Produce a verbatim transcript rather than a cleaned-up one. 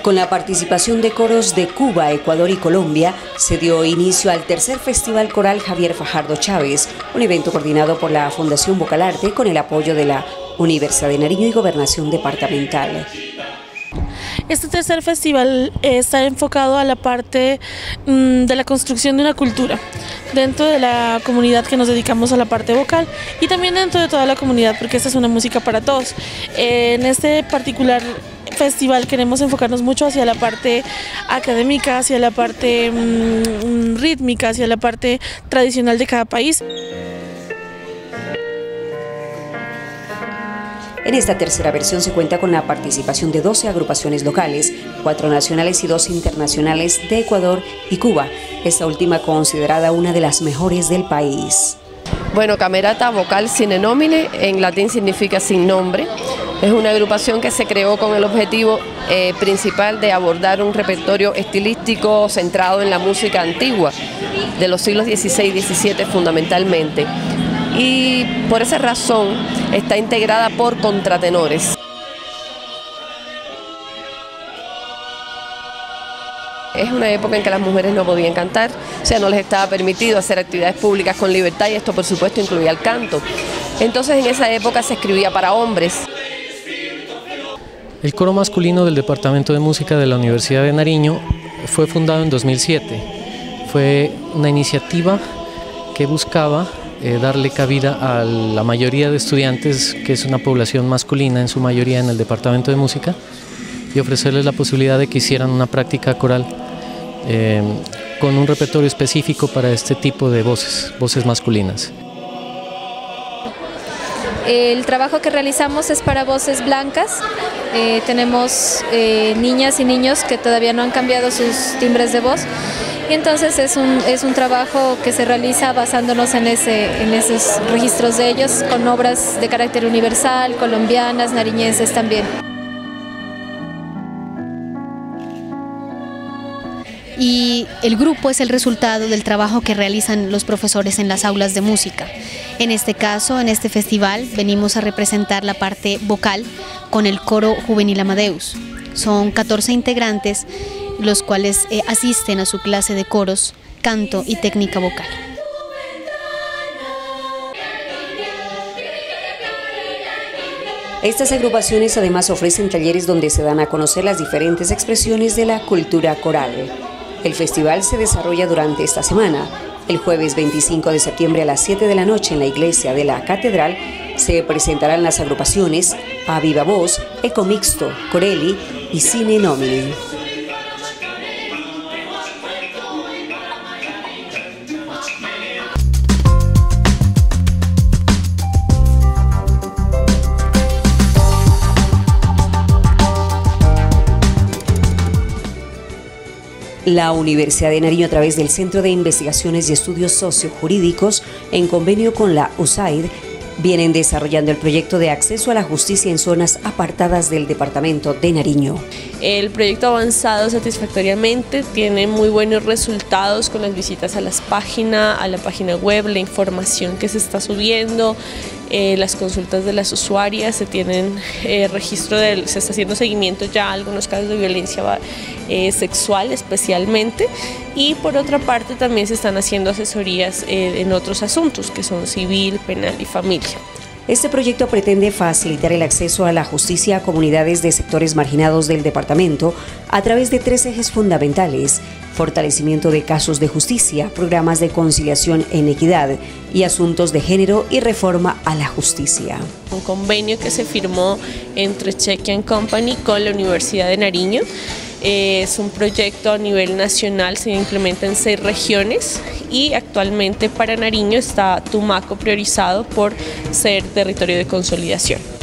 Con la participación de coros de Cuba, Ecuador y Colombia, se dio inicio al tercer Festival Coral Javier Fajardo Chávez, un evento coordinado por la Fundación Vocal Arte con el apoyo de la Universidad de Nariño y Gobernación Departamental. Este tercer festival está enfocado a la parte mmm, de la construcción de una cultura dentro de la comunidad que nos dedicamos a la parte vocal y también dentro de toda la comunidad, porque esta es una música para todos. En este particular festival queremos enfocarnos mucho hacia la parte académica, hacia la parte mmm, rítmica, hacia la parte tradicional de cada país. En esta tercera versión se cuenta con la participación de doce agrupaciones locales, cuatro nacionales y dos internacionales de Ecuador y Cuba, esta última considerada una de las mejores del país. Bueno, Camerata Vocal Sine Nomine, en latín significa sin nombre. Es una agrupación que se creó con el objetivo eh, principal de abordar un repertorio estilístico centrado en la música antigua, de los siglos dieciséis y diecisiete fundamentalmente. Y por esa razón está integrada por contratenores. Es una época en que las mujeres no podían cantar, o sea, no les estaba permitido hacer actividades públicas con libertad y esto por supuesto incluía el canto. Entonces en esa época se escribía para hombres. El coro masculino del Departamento de Música de la Universidad de Nariño fue fundado en dos mil siete. Fue una iniciativa que buscaba eh, darle cabida a la mayoría de estudiantes, que es una población masculina en su mayoría en el Departamento de Música, y ofrecerles la posibilidad de que hicieran una práctica coral eh, con un repertorio específico para este tipo de voces, voces masculinas. El trabajo que realizamos es para voces blancas. Eh, tenemos eh, niñas y niños que todavía no han cambiado sus timbres de voz. Y entonces es un, es un trabajo que se realiza basándonos en, ese, en esos registros de ellos, con obras de carácter universal, colombianas, nariñenses también. Y el grupo es el resultado del trabajo que realizan los profesores en las aulas de música. En este caso, en este festival, venimos a representar la parte vocal con el coro juvenil Amadeus. Son catorce integrantes, los cuales eh, asisten a su clase de coros, canto y técnica vocal. Estas agrupaciones además ofrecen talleres donde se dan a conocer las diferentes expresiones de la cultura coral. El festival se desarrolla durante esta semana. El jueves veinticinco de septiembre a las siete de la noche en la iglesia de la Catedral se presentarán las agrupaciones A Viva Voz, Eco Mixto, Corelli y Sine Nomine. La Universidad de Nariño, a través del Centro de Investigaciones y Estudios Sociojurídicos, en convenio con la U S A I D, vienen desarrollando el proyecto de acceso a la justicia en zonas apartadas del departamento de Nariño. El proyecto ha avanzado satisfactoriamente, tiene muy buenos resultados con las visitas a las páginas, a la página web, la información que se está subiendo, eh, las consultas de las usuarias, se tienen eh, registro del, se está haciendo seguimiento ya a algunos casos de violencia eh, sexual especialmente, y por otra parte también se están haciendo asesorías eh, en otros asuntos que son civil, penal y familia. Este proyecto pretende facilitar el acceso a la justicia a comunidades de sectores marginados del departamento a través de tres ejes fundamentales: fortalecimiento de casos de justicia, programas de conciliación en equidad y asuntos de género y reforma a la justicia. Un convenio que se firmó entre Chequia and Company con la Universidad de Nariño. Es un proyecto a nivel nacional, se implementa en seis regiones y actualmente para Nariño está Tumaco priorizado por ser territorio de consolidación.